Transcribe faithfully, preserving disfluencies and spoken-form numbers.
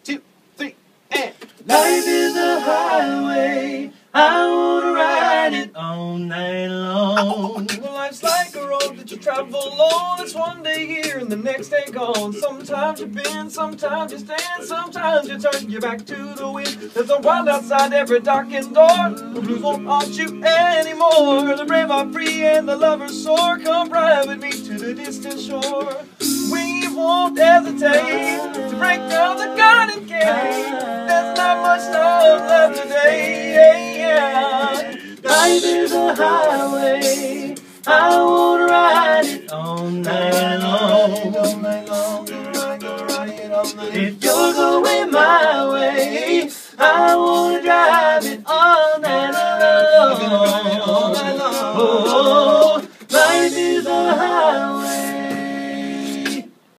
two, three, and life is a highway, I wanna ride it all night long. Well, life's like a road that you travel alone. It's one day here and the next day gone. Sometimes you bend, sometimes you stand, sometimes you turn your back to the wind. There's a wild outside every darkened door. The blues won't haunt you anymore. The brave are free and the lovers soar. Come ride with me to the distant shore. We won't hesitate to break down the garden gate. There's not much love left today. Life is a highway, I wanna ride it all night long. All night long, go ride, go ride it all night. If you're going